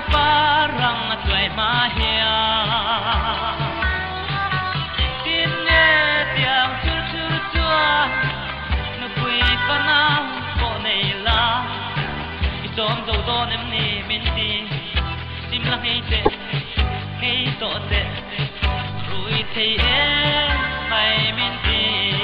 lai parang tuai mahia tin nghe tiếng chul chul chua nu bui panau ko nei la i som zo do nem ni min ti sim la ngei to te rui thei e mai min ti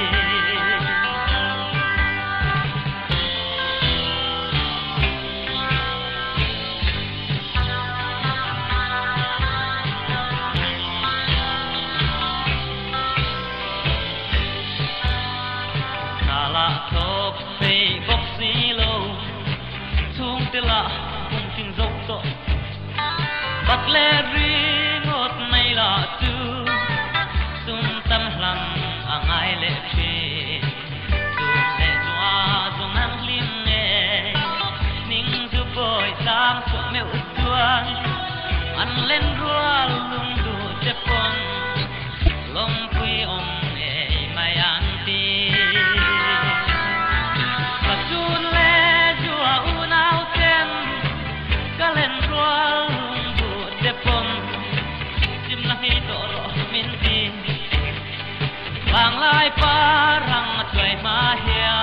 thop sei bốc xí lâu chung tê la cùng kinh dốc to bắt lê ri ngọt này là tu sum tâm lăng ai lệ phi sum lệ doa sum nang lim nghe ning du boy sang sum mèo tuan ăn lên rua lung du chép con lom pui om e mai an ti bang lai parang tuai mahia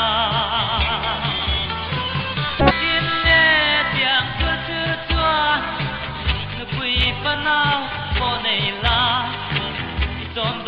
tin nghe tiếng chua chua chua nu bui panau ko nei la i tom